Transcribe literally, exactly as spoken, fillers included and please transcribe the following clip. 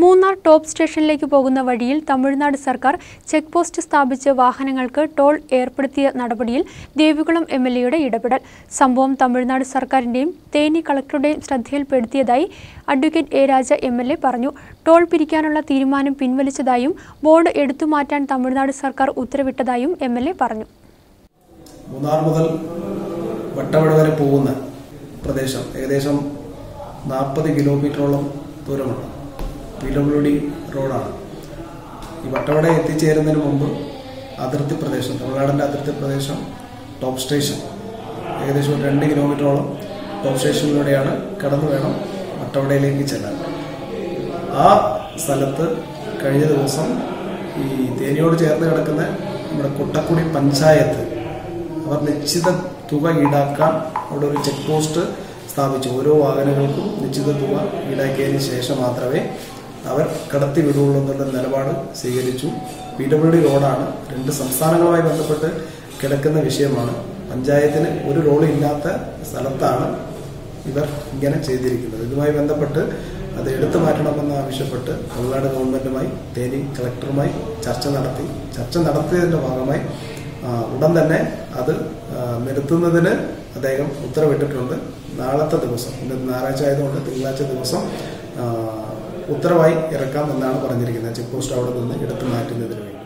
Munnar top സ്റ്റേഷനിലേക്ക് പോകുന്ന വഴിയിൽ തമിഴ്നാട് സർക്കാർ ചെക്ക് പോസ്റ്റ് സ്ഥാപിച്ച് വാഹനങ്ങൾക്ക് ടോൾ ഏർപ്പെടുത്തിയ നടപടിയിൽ ദേവികുളം എം എൽ എയുടെ ഇടപെടൽ. സംഭവം തമിഴ്നാട് സർക്കാരിന്റെയും തേനി കളക്ടറുടെയും ശ്രദ്ധയിൽപ്പെടുത്തിയതായി advocate A Raja M L A പറഞ്ഞു. ടോൾ പിരിക്കാനുള്ള തീരുമാനം പിൻവലിച്ചതായും ബോർഡ് എടുത്തുമാറ്റാൻ തമിഴ്നാട് സർക്കാർ ഉത്തരവിട്ടതായും എം എൽ എ പറഞ്ഞു. മൂന്നാർ മുതൽ വട്ടവട വരെ പോകുന്ന പ്രദേശം ഏകദേശം നാൽപ്പത് കിലോമീറ്ററോളം ദൂരമുണ്ട്. പി ഡബ്ല്യു ഡി റോഡാണ്. ഈ വട്ടവട എത്തിച്ചേരുന്നതിന് മുമ്പ് അതിർത്തി പ്രദേശം, തമിഴ്നാടിൻ്റെ അതിർത്തി പ്രദേശം ടോപ്പ് സ്റ്റേഷൻ ഏകദേശം ഒരു രണ്ട് കിലോമീറ്ററോളം ടോപ്പ് സ്റ്റേഷനിലൂടെയാണ് കടന്നു വേണം വട്ടവടയിലേക്ക് ചെല്ലാൻ. ആ സ്ഥലത്ത് കഴിഞ്ഞ ദിവസം ഈ തേനിയോട് ചേർന്ന് കിടക്കുന്ന നമ്മുടെ കൊട്ടക്കുടി പഞ്ചായത്ത് അവർ നിശ്ചിത തുക ഈടാക്കാൻ അവിടെ ഒരു ചെക്ക് പോസ്റ്റ് സ്ഥാപിച്ചു. ഓരോ വാഹനങ്ങൾക്കും നിശ്ചിത തുക ഈടാക്കിയതിന് ശേഷം മാത്രമേ അവർ കടത്തി വിടുകയുള്ളൂ എന്നുള്ള നിലപാട് സ്വീകരിച്ചു. പി ഡബ്ല്യു ഡി റോഡാണ്. രണ്ട് സംസ്ഥാനങ്ങളുമായി ബന്ധപ്പെട്ട് കിടക്കുന്ന വിഷയമാണ്. പഞ്ചായത്തിന് ഒരു റോഡ് ഇല്ലാത്ത സ്ഥലത്താണ് ഇവർ ഇങ്ങനെ ചെയ്തിരിക്കുന്നത്. ഇതുമായി ബന്ധപ്പെട്ട് അത് എടുത്തു മാറ്റണമെന്ന് ആവശ്യപ്പെട്ട് തമിഴ്നാട് ഗവൺമെന്റുമായി തേനി കളക്ടറുമായി ചർച്ച നടത്തി. ചർച്ച നടത്തിയതിന്റെ ഭാഗമായി ഉടൻ തന്നെ അത് നിർത്തുന്നതിന് അദ്ദേഹം ഉത്തരവിട്ടിട്ടുണ്ട്. നാളത്തെ ദിവസം, ഇന്ന് ഞായറാഴ്ച ആയതുകൊണ്ട് തിങ്കളാഴ്ച ദിവസം ഉത്തരവായി ഇറക്കാം എന്നാണ് പറഞ്ഞിരിക്കുന്നത്. ചെക്ക് പോസ്റ്റ് അവിടെ നിന്ന് എടുത്തു മാറ്റുന്നതിന് വേണ്ടി.